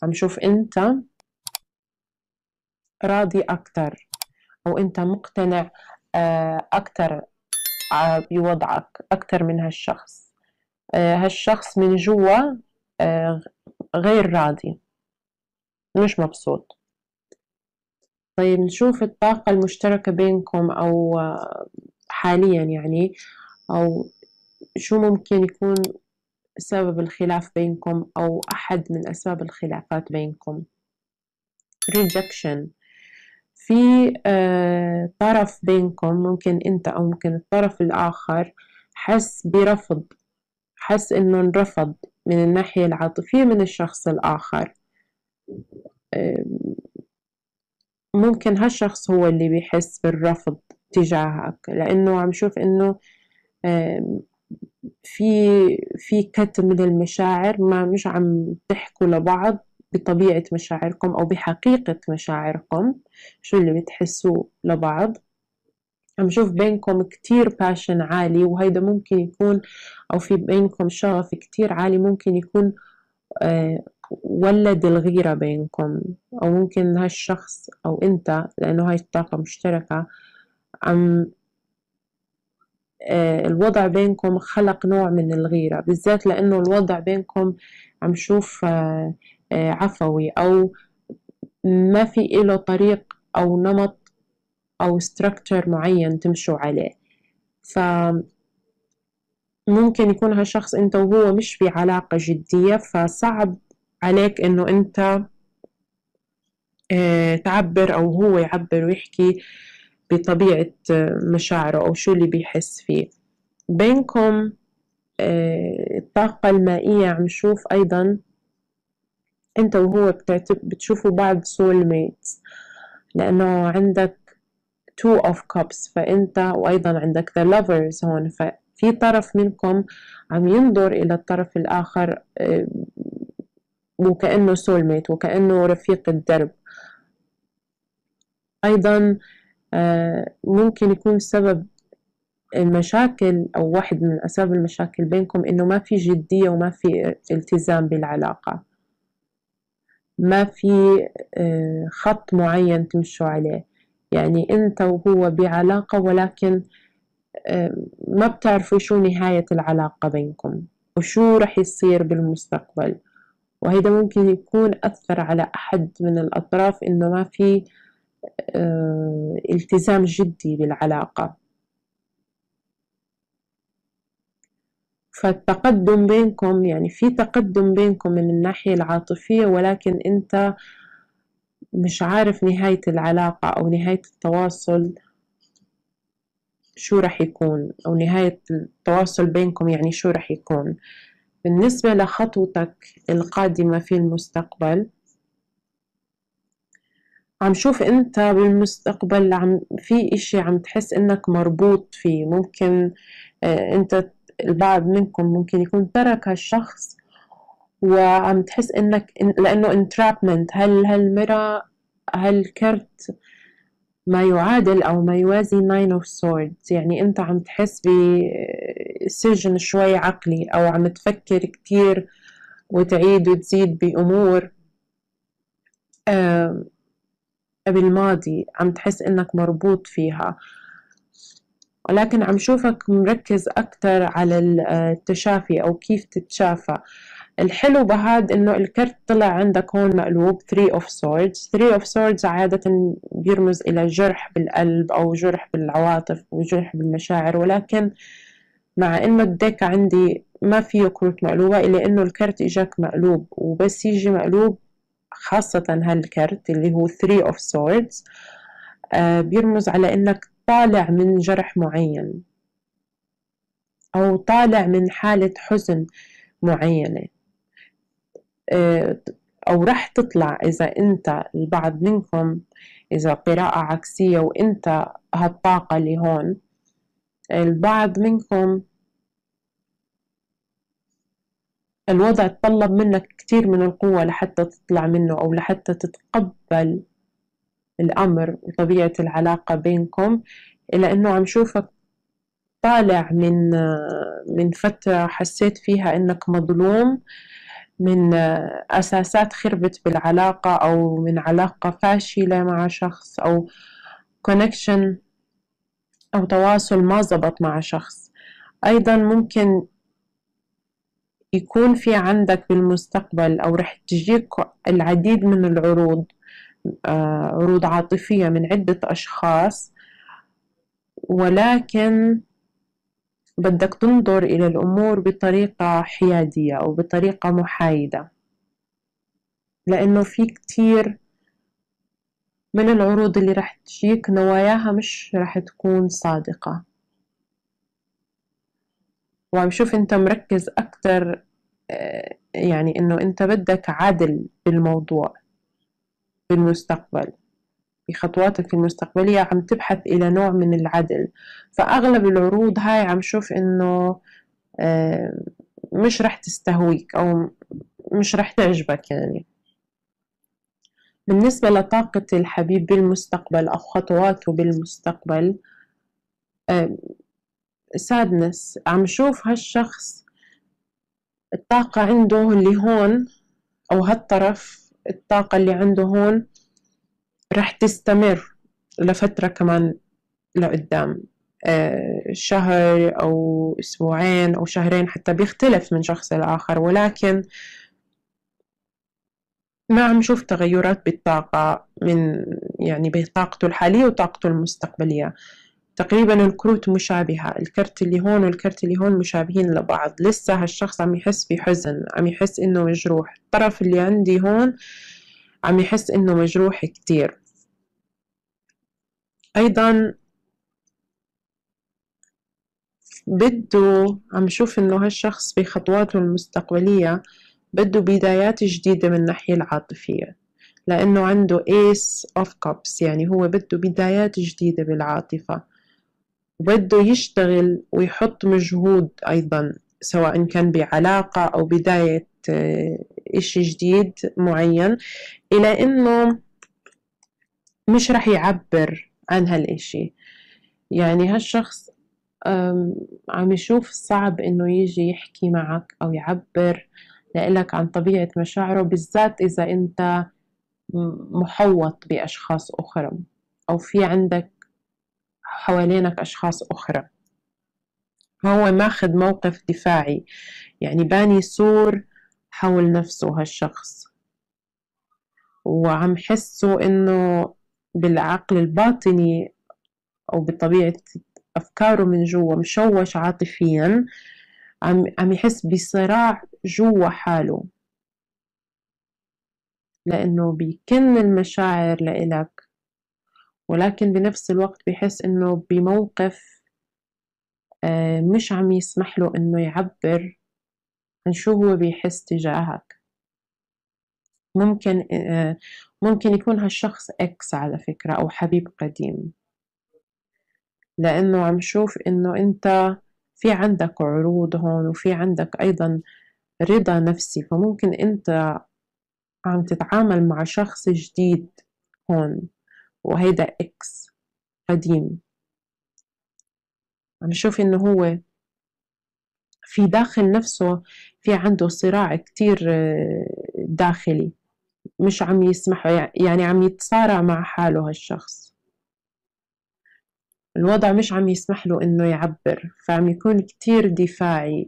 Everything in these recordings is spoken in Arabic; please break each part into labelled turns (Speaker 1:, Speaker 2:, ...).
Speaker 1: عم شوف أنت راضي أكتر، أو أنت مقتنع أكتر بوضعك أكتر من هالشخص. هالشخص من جوا غير راضي، مش مبسوط. طيب نشوف الطاقة المشتركة بينكم، أو حاليا يعني، أو شو ممكن يكون سبب الخلاف بينكم، أو أحد من أسباب الخلافات بينكم. rejection. في طرف بينكم، ممكن أنت أو ممكن الطرف الآخر، حس برفض، حس إنه انرفض من الناحية العاطفية من الشخص الآخر. ممكن هالشخص هو اللي بيحس بالرفض تجاهك، لأنه عم شوف إنه في كتم من المشاعر، ما مش عم تحكوا لبعض بطبيعة مشاعركم أو بحقيقة مشاعركم، شو اللي بتحسوه لبعض. عم شوف بينكم كتير باشن عالي، وهيدا ممكن يكون، أو في بينكم شغف كتير عالي، ممكن يكون ولد الغيرة بينكم، أو ممكن هالشخص أو أنت، لأنه هاي الطاقة مشتركة، عم الوضع بينكم خلق نوع من الغيرة، بالذات لأنه الوضع بينكم عم شوف عفوي، أو ما في إله طريق أو نمط أو structure معين تمشوا عليه. فممكن يكون هالشخص أنت وهو مش بعلاقة جدية، فصعب عليك إنه أنت تعبر، أو هو يعبر ويحكي بطبيعة مشاعره أو شو اللي بيحس فيه. بينكم الطاقة المائية، عم شوف أيضا أنت وهو بتشوفوا بعض soul mates، لأنه عندك two of cups، فأنت وأيضا عندك the lovers هون، ففي طرف منكم عم ينظر إلى الطرف الآخر وكأنه soul mate، وكأنه رفيق الدرب. أيضا ممكن يكون سبب المشاكل، أو واحد من أسباب المشاكل بينكم، إنه ما في جدية وما في التزام بالعلاقة، ما في خط معين تمشوا عليه. يعني أنت وهو بعلاقة، ولكن ما بتعرفوا شو نهاية العلاقة بينكم، وشو رح يصير بالمستقبل. وهذا ممكن يكون أثر على أحد من الأطراف، إنه ما في التزام جدي بالعلاقة. فالتقدم بينكم، يعني في تقدم بينكم من الناحية العاطفية، ولكن أنت مش عارف نهاية العلاقة أو نهاية التواصل شو رح يكون، أو نهاية التواصل بينكم يعني شو رح يكون. بالنسبة لخطوتك القادمة في المستقبل، عم شوف أنت بالمستقبل في إشي عم تحس إنك مربوط فيه. ممكن أنت، البعض منكم ممكن يكون ترك هالشخص، وعم تحس إنك لأنه entrapment. هالكرت ما يعادل أو ما يوازي nine of swords، يعني أنت عم تحس بسجن شوي عقلي، أو عم تفكر كتير وتعيد وتزيد بأمور بالماضي، عم تحس إنك مربوط فيها. ولكن عم شوفك مركز أكتر على التشافي، أو كيف تتشافى. الحلو بهاد إنه الكرت طلع عندك هون مقلوب three of swords. three of swords عادة بيرمز إلى جرح بالقلب، أو جرح بالعواطف، وجرح بالمشاعر، ولكن مع إنه الديك عندي ما فيه كروت مقلوبة، إلا إنه الكرت إجاك مقلوب. وبس يجي مقلوب، خاصة هالكرت اللي هو three of swords، بيرمز على إنك طالع من جرح معين، أو طالع من حالة حزن معينة، أو رح تطلع. إذا أنت، البعض منكم إذا قراءة عكسية وأنت هالطاقة اللي هون، البعض منكم الوضع تطلب منك كتير من القوة لحتى تطلع منه، أو لحتى تتقبل الأمر وطبيعة العلاقة بينكم. إلا أنه عم شوفك طالع من فترة حسيت فيها أنك مظلوم، من أساسات خربت بالعلاقة، أو من علاقة فاشلة مع شخص، أو connection أو تواصل ما زبط مع شخص. أيضا ممكن يكون في عندك بالمستقبل أو رح تجيك العديد من العروض، عروض عاطفية من عدة أشخاص، ولكن بدك تنظر إلى الأمور بطريقة حيادية أو بطريقة محايدة، لأنه في كتير من العروض اللي رح تجيك نواياها مش رح تكون صادقة. وعم شوف أنت مركز أكتر، يعني إنه أنت بدك عدل بالموضوع بالمستقبل، بخطواتك المستقبلية عم تبحث إلى نوع من العدل. فأغلب العروض هاي عم شوف إنه مش رح تستهويك أو مش رح تعجبك. يعني بالنسبة لطاقة الحبيب بالمستقبل أو خطواته بالمستقبل، سادنس، عم شوف هالشخص الطاقة عنده اللي هون، أو هالطرف الطاقة اللي عنده هون رح تستمر لفترة كمان لقدام، شهر أو أسبوعين أو شهرين، حتى بيختلف من شخص لآخر، ولكن ما عم شوف تغيرات بالطاقة من يعني بطاقته الحالية وطاقته المستقبلية. تقريبا الكروت مشابهة، الكرت اللي هون والكرت اللي هون مشابهين لبعض. لسه هالشخص عم يحس بحزن، عم يحس إنه مجروح. الطرف اللي عندي هون عم يحس إنه مجروح كتير. أيضا بده، عم شوف إنه هالشخص بخطواته المستقبلية بده بدايات جديدة من الناحية العاطفية، لأنه عنده Ace of Cups، يعني هو بده بدايات جديدة بالعاطفة، وبده يشتغل ويحط مجهود أيضا، سواء كان بعلاقة أو بداية إشي جديد معين، إلى إنه مش رح يعبر عن هالإشي. يعني هالشخص عم يشوف صعب إنه يجي يحكي معك أو يعبر لإلك عن طبيعة مشاعره، بالذات إذا أنت محوط بأشخاص أخرى أو في عندك حوالينك أشخاص أخرى. هو ماخذ موقف دفاعي، يعني باني سور حول نفسه هالشخص، وعم حسه إنه بالعقل الباطني أو بطبيعة أفكاره من جوا مشوش عاطفيا، عم يحس بصراع جوا حاله، لأنه بيكن المشاعر لإلك، ولكن بنفس الوقت بيحس إنه بموقف مش عم يسمح له إنه يعبر عن شو هو بيحس تجاهك. ممكن يكون هالشخص إكس على فكرة، أو حبيب قديم، لأنه عم شوف إنه أنت في عندك عروض هون، وفي عندك أيضا رضا نفسي، فممكن أنت عم تتعامل مع شخص جديد هون، وهيدا إكس قديم. عم شوف إنه هو في داخل نفسه في عنده صراع كتير داخلي، مش عم يسمح، يعني عم يتصارع مع حاله هالشخص. الوضع مش عم يسمح له إنه يعبر، فعم يكون كتير دفاعي.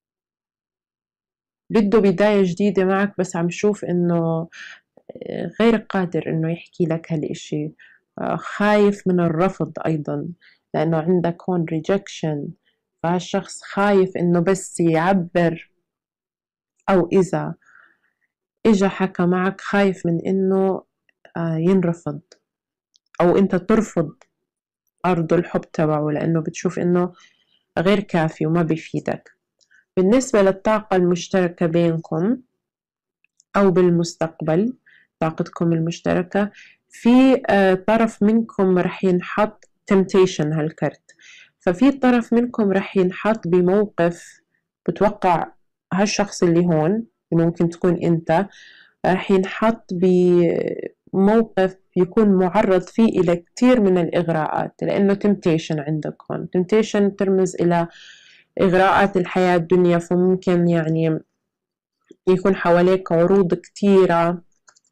Speaker 1: بده بداية جديدة معك، بس عم شوف إنه غير قادر إنه يحكي لك هالإشي، خايف من الرفض أيضا، لأنه عندك هون rejection. فهالشخص خايف إنه بس يعبر، أو إذا إجا حكى معك خايف من إنه ينرفض، أو أنت ترفض عرض الحب تبعه، لأنه بتشوف إنه غير كافي وما بيفيدك. بالنسبة للطاقة المشتركة بينكم أو بالمستقبل، طاقتكم المشتركة، في طرف منكم رح ينحط temptation هالكرت، ففي طرف منكم رح ينحط بموقف، بتوقع هالشخص اللي هون ممكن تكون أنت، رح ينحط بموقف يكون معرض فيه إلى كتير من الإغراءات، لأنه temptation عندك هون. temptation ترمز إلى إغراءات الحياة الدنيا، فممكن يعني يكون حواليك عروض كتيرة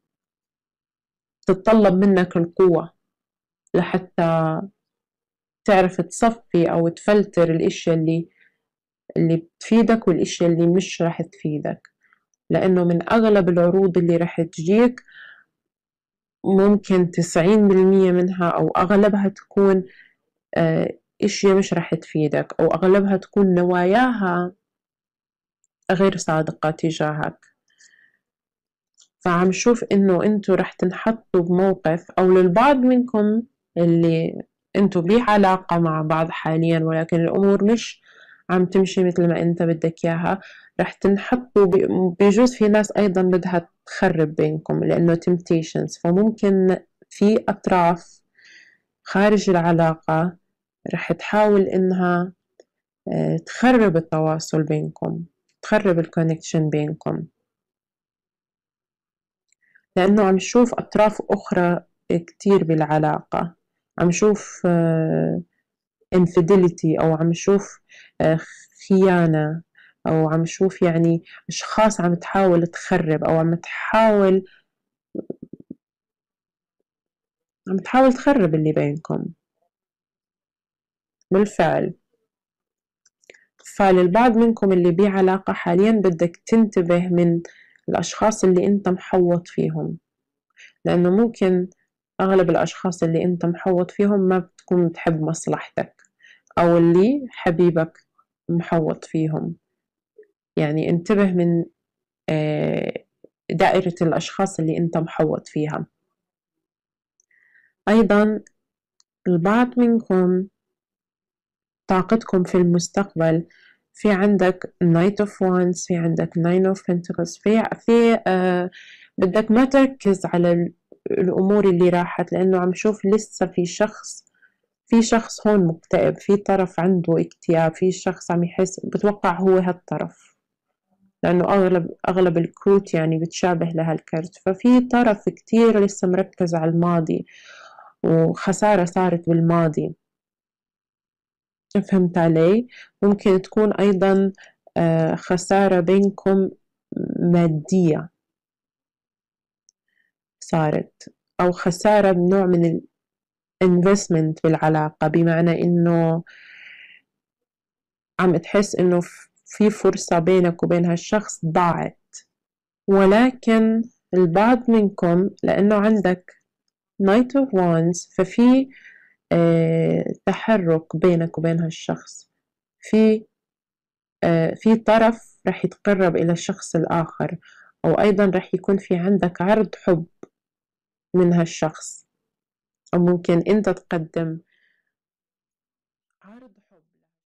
Speaker 1: تتطلب منك القوة لحتى تعرف تصفي أو تفلتر الأشياء اللي بتفيدك والأشياء اللي مش راح تفيدك، لأنه من أغلب العروض اللي راح تجيك ممكن 90% منها أو أغلبها تكون أشياء مش راح تفيدك، أو أغلبها تكون نواياها غير صادقة تجاهك. فعم شوف إنه أنتوا راح تنحطوا بموقف، أو للبعض منكم اللي أنتوا بعلاقة مع بعض حاليا ولكن الأمور مش عم تمشي مثل ما أنت بدك إياها، راح تنحطوا بيجوز في ناس أيضا بدها تخرب بينكم لأنه temptations، فممكن في أطراف خارج العلاقة راح تحاول إنها تخرب التواصل بينكم، تخرب الكونكشن بينكم، لأنه عم شوف أطراف أخرى كتير بالعلاقة، عم شوف infidelity، أو عم شوف خيانة، أو عم شوف يعني أشخاص عم تحاول تخرب، أو عم تحاول تخرب اللي بينكم بالفعل. فللبعض منكم اللي بعلاقة حاليا بدك تنتبه من الأشخاص اللي أنت محوط فيهم، لأنه ممكن أغلب الأشخاص اللي أنت محوط فيهم ما بتكون بتحب مصلحتك، أو اللي حبيبك محوط فيهم. يعني انتبه من دائرة الأشخاص اللي أنت محوط فيها. أيضا البعض منكم طاقتكم في المستقبل، في عندك Knight of Wands، في عندك Nine of Pentacles، في بدك ما تركز على الأمور اللي راحت، لأنه عم شوف لسه في شخص هون مكتئب، في طرف عنده اكتئاب، في شخص عم يحس، بتوقع هو هالطرف، لأنه أغلب الكروت يعني بتشابه لهالكرت، ففي طرف كتير لسه مركز على الماضي وخسارة صارت بالماضي. فهمت علي؟ ممكن تكون أيضا خسارة بينكم مادية صارت، أو خسارة بنوع من الانفستمنت بالعلاقة، بمعنى إنه عم تحس إنه في فرصة بينك وبين هالشخص ضاعت. ولكن البعض منكم لأنه عندك Knight of Wands، ففي تحرك بينك وبين هالشخص، في طرف رح يتقرب إلى الشخص الآخر، أو أيضا رح يكون في عندك عرض حب من هالشخص، أو ممكن أنت تقدم عرض